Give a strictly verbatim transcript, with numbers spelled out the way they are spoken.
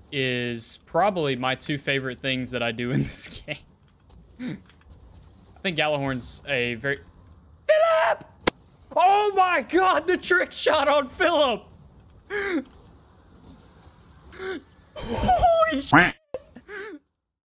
is probably my two favorite things that I do in this game. I think Gallahorn's a very... Phillip! Oh my god, the trick shot on Phillip! Holy shit!